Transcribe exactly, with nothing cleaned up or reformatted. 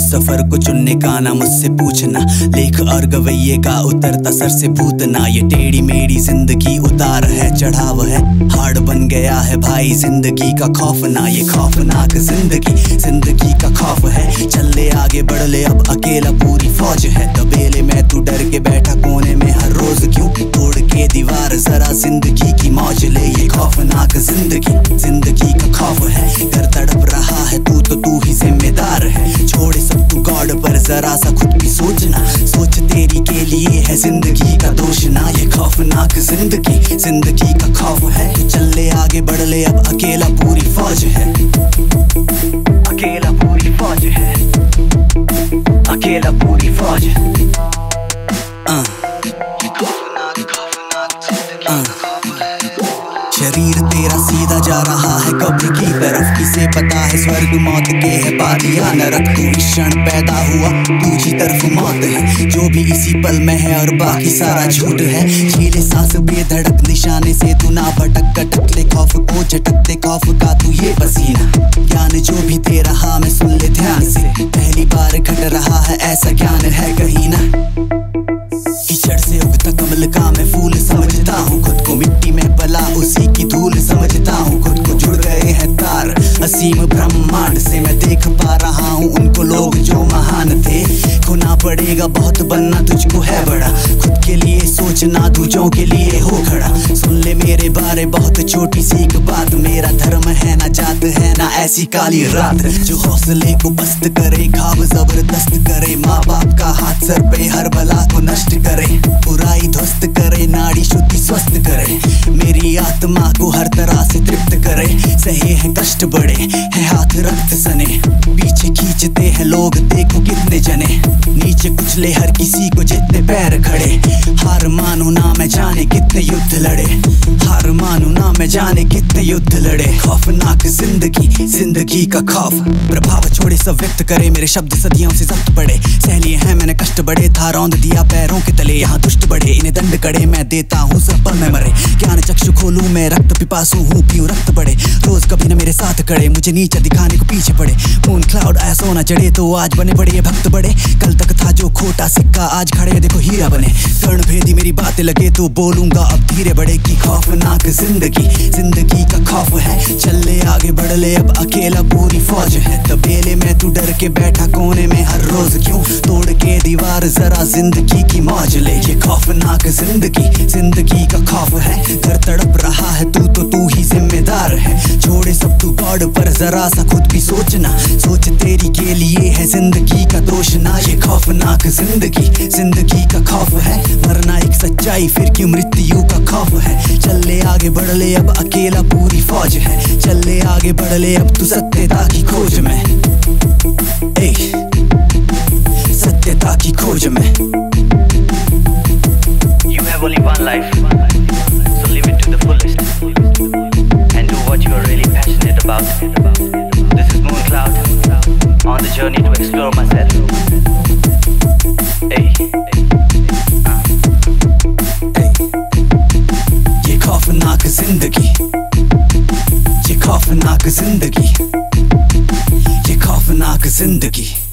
सफर को चुनने का ना मुझसे पूछना, लेख और गवैये का उतरता सर से भूतना। ये टेढ़ी मेढ़ी जिंदगी उतार है चढ़ाव है, हार्ड बन गया है भाई जिंदगी का खौफ ना। ये खौफनाक जिंदगी जिंदगी का खौफ है, चल ले आगे बढ़ ले अब अकेला पूरी फौज है। तबेले में तू डर के बैठा कोने में हर रोज क्यों, तोड़ के दीवार जरा जिंदगी की मौज ले। ये खौफनाक जिंदगी जिंदगी का खौफ है, घर तड़प रहा है तू तो तू ही जिम्मेदार है। छोड़े सब तू गॉड पर जरा सा खुद भी सोचना, सोच तेरी के लिए है जिंदगी का दोष ना। ये खौफनाक जिंदगी जिंदगी का खौफ है, चल ले आगे बढ़ ले अब अकेला पूरी फौज है। अकेला पूरी फौज है, अकेला पूरी फौज है। शरीर तेरा सीधा जा रहा है कब्र की तरफ, किसे पता है स्वर्ग मौत के है पार या नरक। तू इस क्षण पैदा हुआ दूसरी तरफ मौत है, जो भी इसी पल में है और बाकी सारा झूठ है। झेले सांस बेधड़क निशाने से तू ना भटक, कटक ले खौफ को झटक दे खौफ का तू ये पसीना। ज्ञान जो भी दे रहा मैं सुन ले ध्यान से, पहली बार घट रहा है ऐसा ज्ञान है कहीं ना। कीचड़ से उगता कमल का मैं फूल समझता हूँ, खुद को मिट्टी में पला उसी की धूल समझता हूँ। खुद को जुड़ गए हैं तार असीम ब्रह्मांड से, मैं देख पा रहा हूँ उनको लोग जो महान थे। खोना पड़ेगा बहुत बनना तुझको है बड़ा, खुद के लिए सोचना दूजों के लिए हो खड़ा। सुन ले मेरे बारे बहुत छोटी सी एक बात, मेरा धर्म है ना जात है ना ऐसी काली रात। जो हौसले को पस्त करे खाब जबरदस्त करे, माँ बाप का हाथ सर पे हर बला को नष्ट करे। बुराई ध्वस्त करे नाड़ी शुद्धि स्वस्थ करे, मेरी आत्मा को हर तरह से तृप्त करे। सहे हैं कष्ट बड़े है हाथ रक्त सने, पीछे खींचते हैं लोग देखो कितने जने। नीचे कुचले हर किसी को जितने पैर खड़े, हार मानो ना मैं जाने कितने युद्ध लड़े। हार मानो ना मैं जाने कितने युद्ध लड़े। खौफनाक जिंदगी जिंदगी का खौफ, प्रभाव छोड़े सब व्यक्त करे मेरे शब्द सदियों से जब्त पड़े। सह लिए हैं मैंने कष्ट बड़े, था रौंद दिया पैरों के तले। यहाँ दुष्ट बढ़े इन्हें दंड कड़े, मैं देता हूँ सब पल में मरे। ज्ञान चक्षु खोलूं मैं रक्त पिपासू हूँ पीऊं रक्त बढ़े। रोज कभी न मेरे साथ खड़े, मुझे नीचे दिखाने को पीछे पड़े। मून क्लाउड आया सोना चढ़े तो आज बने बड़े ये भक्त बड़े। कल तक था जो खोटा सिक्का आज खड़े देखो हीरा बने। कर्ण भेदी मेरी बातें लगे तो बोलूंगा अब धीरे बड़े। की खौफनाक जिंदगी जिंदगी का खौफ है, चल ले आगे बढ़ ले अब अकेला पूरी फौज है। तबेले में तू डर के बैठा कोने में हर रोज क्यों, तोड़ के दीवार जरा जिंदगी की मौज ले। ये खौफनाक जिंदगी जिंदगी का खौफ है, घर तड़प रहा है तू तो तू ही जिम्मेदार है। छोड़े सब तू गॉड पर जरा सा खुद भी सोचना, सोच तेरी के लिए है जिंदगी का दोष ना। ये खौफनाक जिंदगी जिंदगी का खौफ है, मरना एक सच्चाई फिर क्यों मृत्यु का खौफ है। चल ले आगे बढ़ ले अब अकेला पूरी फौज है, चल ले आगे बढ़ ले अब तू सत्यता की खोज में। ए, सत्यता की खोज में। You have only one life, so live it to the fullest and do what you are really passionate about. This is Moon Cloud on the journey to explore myself. Hey, uh. hey. ये खौफनाक जिंदगी, ये खौफनाक जिंदगी, ये खौफनाक जिंदगी।